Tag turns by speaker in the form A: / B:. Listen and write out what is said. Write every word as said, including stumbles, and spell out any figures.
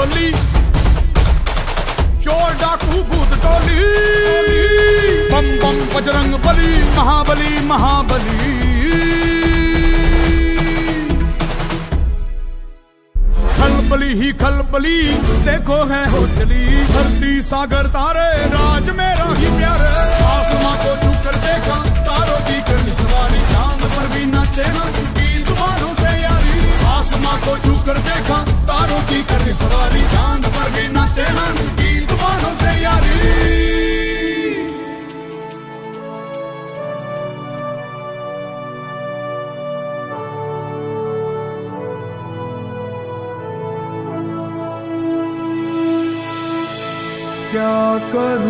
A: टोली, चोर डाकू भूत टोली, बम बम बजरंग बली, महाबली महाबली। खलबली ही खलबली देखो है हो चली, धरती सागर तारे राज मेरा ही प्यारे। आसमां को छू कर देखा तारों की करनी सवारी, चांद पर भी नाचे ना की तूफानों से यारी। आसमां को छू कर देखा तारों की करनी सवारी, चांद पर भी नाचे ना की तूफानों से यारी। क्या करूं